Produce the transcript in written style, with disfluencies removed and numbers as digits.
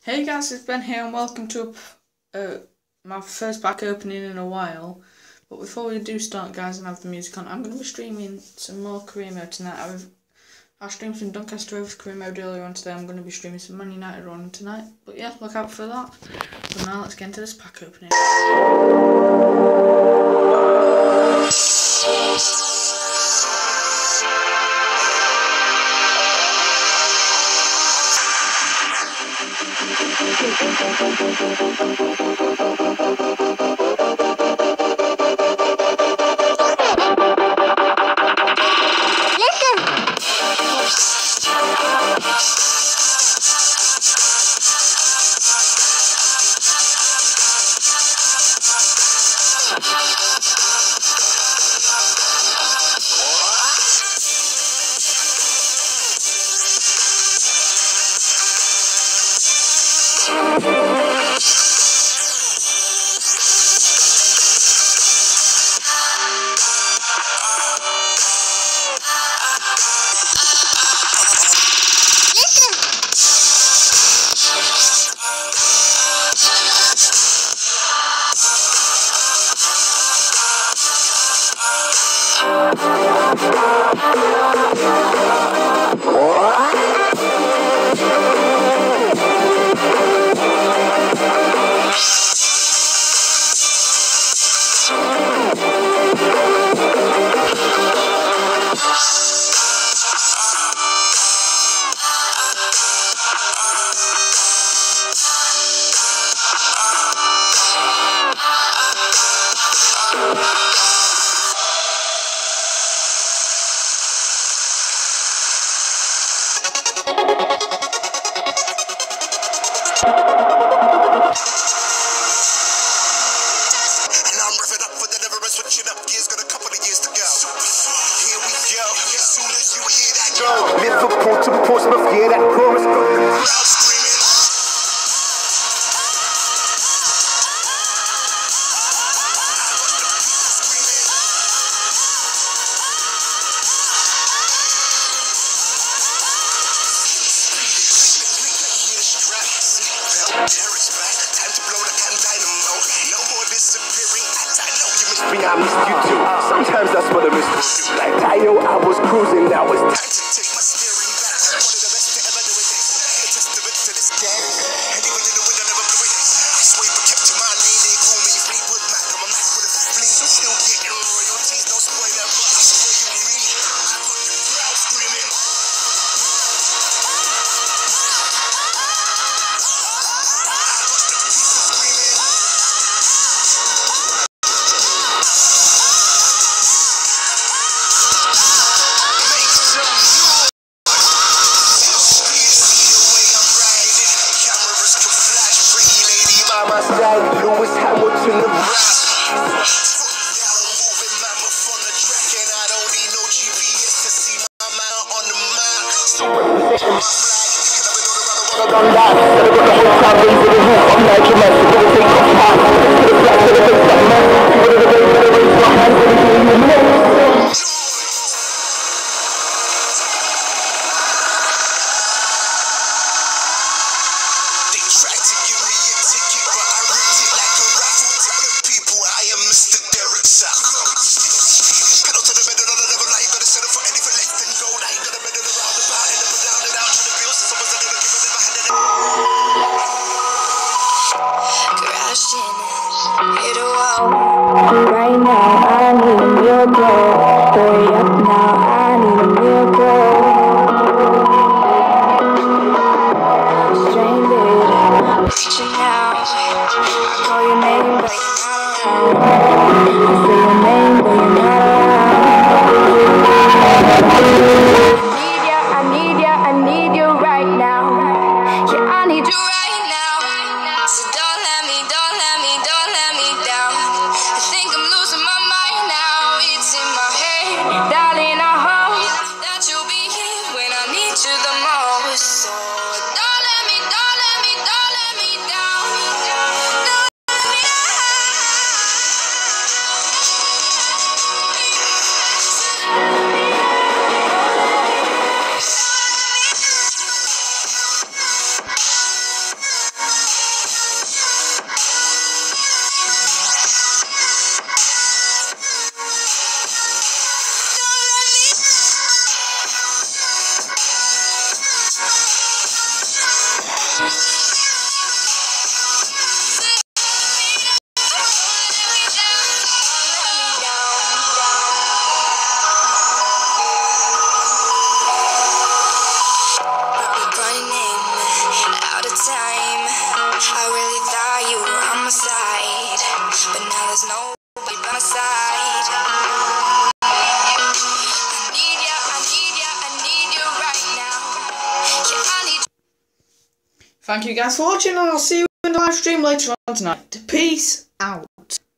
Hey guys, it's Ben here and welcome to my first pack opening in a while. But before we do start guys and have the music on, I'm going to be streaming some more career mode tonight. I streamed some Doncaster Rovers career mode earlier on today. I'm going to be streaming some Man United on tonight. But yeah, look out for that. So now let's get into this pack opening. Liverpool to Portsmouth, yeah, that chorus got the crowd screaming. Terror's back, time to blow the can dynamo. No more disappearing, I know you missed me, I missed you too. Sometimes that's what I missed. Like Tayo, I was cruising, now it's time to take my steering back. One of the best to ever do it. A testament to this game. And even in the wind, I never blew it. I swear but kept to my lane, they call me Fleetwood Mac. I'm a Mac with a fleet, still getting royalties, no spoiler, but I swear you read. I got the crowd screaming. Lewis Hamilton the rap. Moving mammoth on the track, and I don't need no GPS to see my man on the map. So representing my flag, and I've been on the road. Gotta go the whole crowd raising the roof. I'm Nigel Mansell, gonna take off high. To the flag, to the big fat man. People to the way, better raise your hands when you hear your name. Right now, I need a miracle. Hurry up now, I need a miracle. Stranded, reaching out. I call your name, but you're not around. I say your name, but you're not around. I need you right now. Yeah, I need you right now. So don't let me down. I think I'm losing my mind now. It's in my time. I really thought you were on my side, but now there's nobody by my side. I need ya, I need ya, I need you right now. Yeah, I need. Thank you guys for watching, and I'll see you in the live stream later on tonight. Peace out.